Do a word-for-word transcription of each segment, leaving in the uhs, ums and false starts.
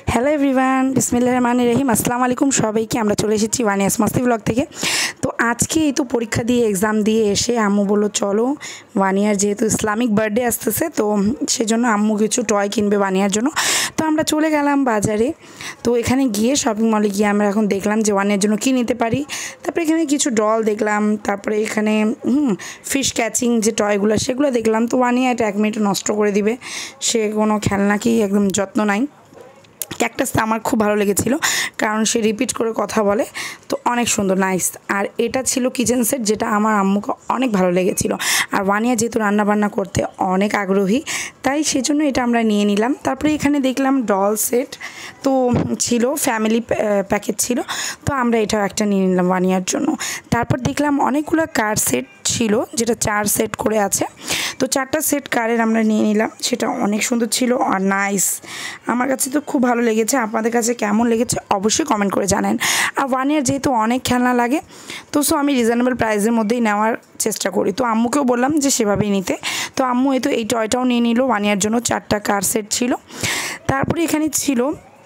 Hello everyone, বিসমিল্লাহির রহমানির রহিম। আসসালামু আলাইকুম সবাইকে। আমরা চলে এসেছি ওয়ানিয়াস মাস্তি ব্লগ থেকে। তো আজকে এই তো পরীক্ষা দিয়ে এক্সাম দিয়ে এসে আম্মু বললো চলো ওয়ানিয়ার যেহেতু ইসলামিক বার্থডে আসতেছে, তো সেজন্য আম্মু কিছু টয় কিনবে ওয়ানিয়ার জন্য। তো আমরা চলে গেলাম বাজারে। তো এখানে গিয়ে শপিং মলে গিয়ে আমরা এখন দেখলাম যে ওয়ানিয়ার জন্য কী নিতে পারি। তারপরে এখানে কিছু ডল দেখলাম, তারপরে এখানে হুম ফিশ ক্যাচিং যে টয়গুলো সেগুলো দেখলাম। তো ওয়ানিয়া এটা এক মিনিট নষ্ট করে দিবে, সে কোনো খেলনাকেই একদম যত্ন নাই। ক্যাকটাসটা আমার খুব ভালো লেগেছিলো, কারণ সে রিপিট করে কথা বলে, তো অনেক সুন্দর, নাইস। আর এটা ছিল কিচেন সেট, যেটা আমার আম্মুকে অনেক ভালো লেগেছিলো। আর ওয়ানিয়া যেহেতু রান্নাবান্না করতে অনেক আগ্রহী, তাই সেজন্য এটা আমরা নিয়ে নিলাম। তারপরে এখানে দেখলাম ডল সেট, তো ছিল ফ্যামিলি প্যাকেট ছিল, তো আমরা এটাও একটা নিয়ে নিলাম ওয়ানিয়ার জন্য। তারপর দেখলাম অনেকগুলো কার সেট ছিল, যেটা চার সেট করে আছে, তো চারটা সেট কারের আমরা নিয়ে নিলাম। সেটা অনেক সুন্দর ছিল আর নাইস, আমার কাছে তো খুব ভালো লেগেছে। আপনাদের কাছে কেমন লেগেছে অবশ্যই কমেন্ট করে জানেন। আর ওয়ান ইয়ার যেহেতু অনেক খেলনা লাগে, তো সো আমি রিজনেবল প্রাইসের মধ্যেই নেওয়ার চেষ্টা করি। তো আম্মুকেও বললাম যে সেভাবেই নিতে, তো আম্মু এই তো এই টয়টাও নিয়ে নিল। ওয়ান ইয়ার জন্য চারটা কার সেট ছিল। তারপরে এখানে ছিল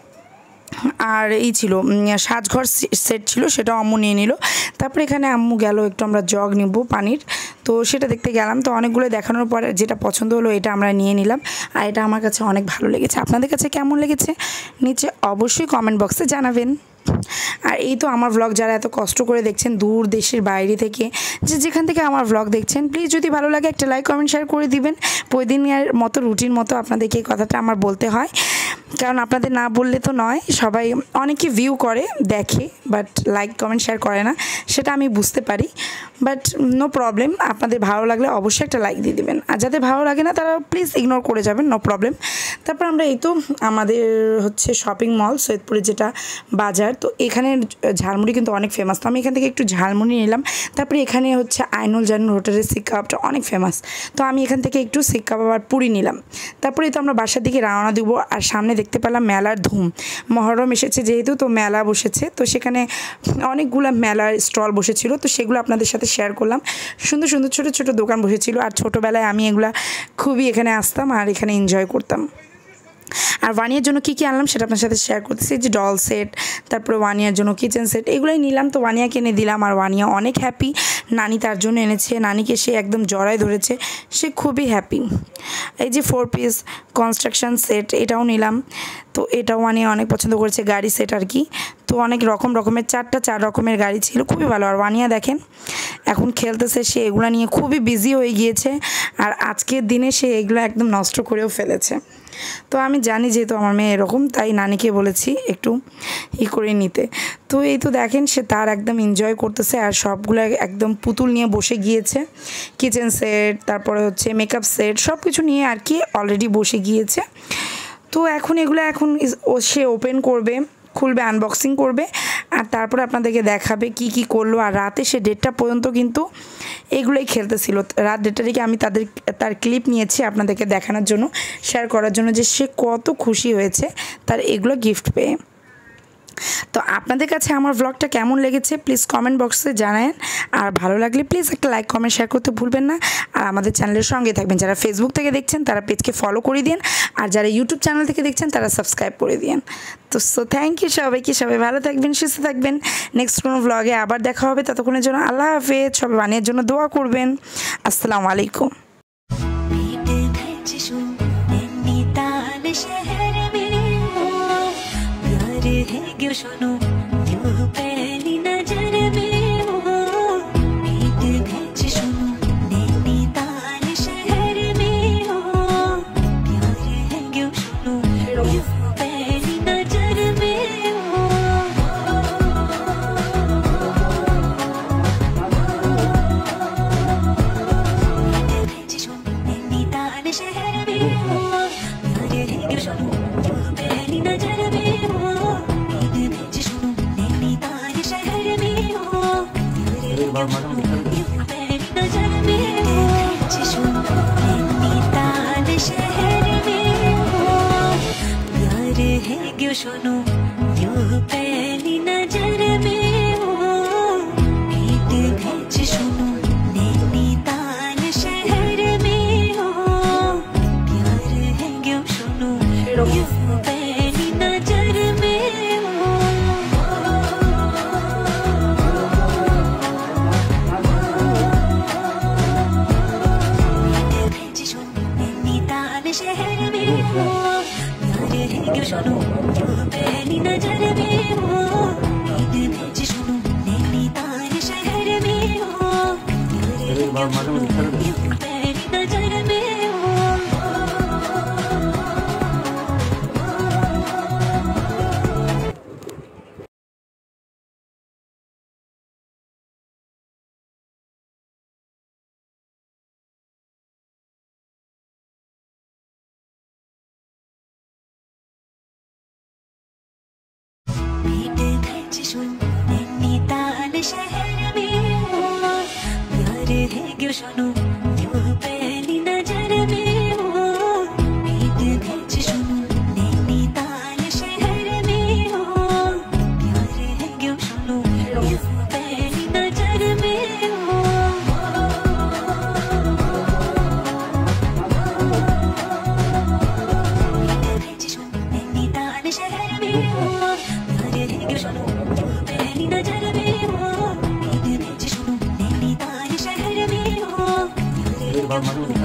আর এই ছিল সাজঘর সেট ছিল, সেটাও আম্মু নিয়ে নিল। তারপরে এখানে আম্মু গেল একটু আমরা জগ নিব পানির, তো সেটা দেখতে গেলাম। তো অনেকগুলো দেখানোর পরে যেটা পছন্দ হলো এটা আমরা নিয়ে নিলাম, আর এটা আমার কাছে অনেক ভালো লেগেছে। আপনাদের কাছে কেমন লেগেছে নিচে অবশ্যই কমেন্ট বক্সে জানাবেন। আর এই তো আমার ভ্লগ যারা এত কষ্ট করে দেখছেন দূর দেশের বাইরে থেকে, যে যেখান থেকে আমার ভ্লগ দেখছেন, প্লিজ যদি ভালো লাগে একটা লাইক কমেন্ট শেয়ার করে দিবেন। প্রতিদিনের মতো রুটিন মতো আপনাদেরকে এই কথাটা আমার বলতে হয়, কারণ আপনাদের না বললে তো নয়। সবাই অনেকে ভিউ করে দেখে, বাট লাইক কমেন্ট শেয়ার করে না, সেটা আমি বুঝতে পারি, বাট নো প্রবলেম। আপনাদের ভালো লাগলে অবশ্যই একটা লাইক দিয়ে দেবেন, আর যাদের ভালো লাগে না তারা প্লিজ ইগনোর করে যাবেন, নো প্রবলেম। তারপর আমরা এই তো আমাদের হচ্ছে শপিং মল সৈয়দপুরে যেটা বাজার, তো এখানে ঝালমুড়ি কিন্তু অনেক ফেমাস, তো আমি এখান থেকে একটু ঝালমুড়ি নিলাম। তারপরে এখানে হচ্ছে আইনুল জানুল হোটেলের শিক কাবাবটা অনেক ফেমাস, তো আমি এখান থেকে একটু শিক কাবাব আর পুরি নিলাম। তারপরে তো আমরা বাসার দিকে রওনা দেবো। আর সামনে দেখতে পেলাম মেলার ধুম, মহরম এসেছে যেহেতু, তো মেলা বসেছে, তো সেখানে অনেকগুলো মেলার স্টল বসেছিল, তো সেগুলো আপনাদের সাথে শেয়ার করলাম। সুন্দর সুন্দর ছোটো ছোটো দোকান বসেছিল, আর ছোটোবেলায় আমি এগুলা খুবই এখানে আসতাম আর এখানে এনজয় করতাম। আর ওয়ানিয়ার জন্য কী কী আনলাম সেটা আপনার সাথে শেয়ার করতেছি, যে ডল সেট, তারপরে ওয়ানিয়ার জন্য কিচেন সেট, এগুলোই নিলাম। তো ওয়ানিয়াকে এনে দিলাম, আর ওয়ানিয়া অনেক হ্যাপি। নানি তার জন্য এনেছে, নানিকে সে একদম জড়ায় ধরেছে, সে খুবই হ্যাপি। এই যে ফোর পিস কনস্ট্রাকশন সেট, এটাও নিলাম, তো এটাও ওয়ানিয়া অনেক পছন্দ করেছে, গাড়ি সেট আর কি। তো অনেক রকম রকমের চারটা চার রকমের গাড়ি ছিল, খুবই ভালো। আর ওয়ানিয়া দেখেন এখন খেলতেছে, সে এগুলো নিয়ে খুবই বিজি হয়ে গিয়েছে, আর আজকের দিনে সে এগুলো একদম নষ্ট করেও ফেলেছে। তো আমি জানি যেহেতু আমার মেয়ে এরকম, তাই নানিকে বলেছি একটু ই করে নিতে। তো এই তো দেখেন সে তার একদম এনজয় করতেছে, আর সবগুলো একদম পুতুল নিয়ে বসে গিয়েছে। কিচেন সেট, তারপরে হচ্ছে মেকআপ সেট, সব কিছু নিয়ে আর কি অলরেডি বসে গিয়েছে। তো এখন এগুলো এখন সে ওপেন করবে, খুলবে, আনবক্সিং করবে, আর তারপরে আপনাদেরকে দেখাবে কি কি করলো। আর রাতে সে দেড়টা পর্যন্ত কিন্তু এগুলোই খেলতেছিল। রাত দেড়টা থেকে আমি তাদের তার ক্লিপ নিয়েছি আপনাদেরকে দেখানোর জন্য, শেয়ার করার জন্য, যে সে কত খুশি হয়েছে তার এগুলো গিফট পেয়ে। তো আপনাদের কাছে আমার ব্লগটা কেমন লেগেছে প্লিজ কমেন্ট বক্সে জানান, আর ভালো লাগলে প্লিজ একটা লাইক কমেন্ট শেয়ার করতে ভুলবেন না। আর আমাদের চ্যানেলের সঙ্গে থাকবেন। যারা ফেসবুক থেকে দেখছেন তারা পেজকে ফলো করে দিন, আর যারা ইউটিউব চ্যানেল থেকে দেখছেন তারা সাবস্ক্রাইব করে দিন। তো সো থ্যাংক ইউ সবাইকে, সবাই ভালো থাকবেন, সুস্থ থাকবেন। নেক্সট কোনো ব্লগে আবার দেখা হবে, ততক্ষণের জন্য আল্লাহ হাফেজ। সবাই ওয়ানিয়ার জন্য দোয়া করবেন। আসসালামু আলাইকুম। शोनो यूं पहली नजर में हो, मीत भेज सुनो नैनीताल शहर में हो, प्यार है क्यों सुनो यूं पहली नजर में हो। मीत भेज सुनो नैनीताल शहर में हो, प्यार है क्यों सुनो यूं पहली नजर में हो। शोनो यूं पहली नजर में हो, मीत भेज सुनो नैनीताल शहर में हो, प्यार है क्यों सुनो यूं पहली नजर क्यों सुनो क्यों पहली नजर में हो ईद भेज सुनो नैनीताल शहर में हो क्यों सुनो क्यों पहली नजर में हो नैनीताल शहर में हो प्यार है क्यों सुनो क्यों पहली नजर में हो ईद भेज सुनो नैनीताल शहर में हो प्यार है क्यों सुनो क्यों पहली नजर में हो ईद भेज सुनो नैनीताल शहर में हो प्यार है क्यों सुनो पहली नजर में हो ईद भेज सुनो नैनीताल शहर में हो